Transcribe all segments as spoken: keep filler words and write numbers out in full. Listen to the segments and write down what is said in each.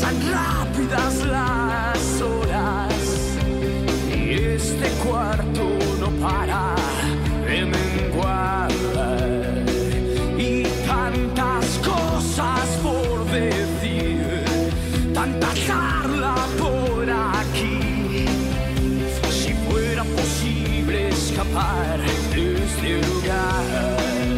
Pasan rápidas las horas y este cuarto no para de menguar. Y tantas cosas por decir, tanta charla por aquí. Si fuera posible escapar de este lugar.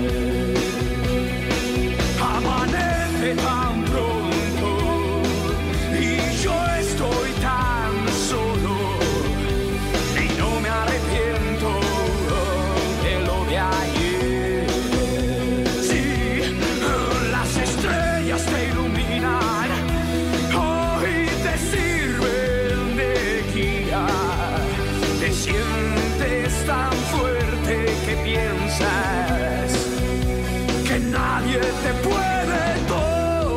Amanece tan pronto y yo estoy tan solo y no me arrepiento de lo de ayer. Sí, las estrellas te iluminan, hoy te sirven de guía. Te sientes tan fuerte que piensas que nadie te puede tocar.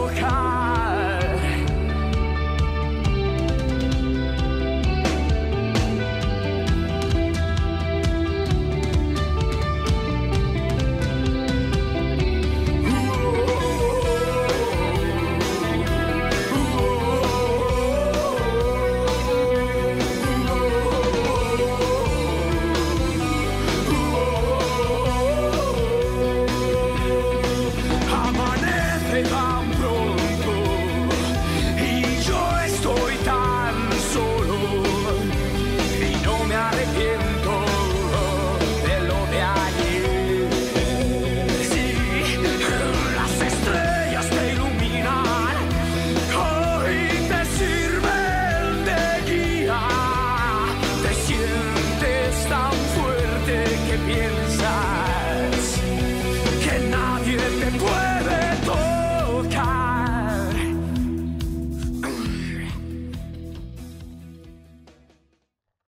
Amanece tan pronto y yo estoy tan solo y no me arrepiento de lo de ayer. Sí, las estrellas te iluminan, hoy te sirven de guía. Te sientes tan fuerte que piensas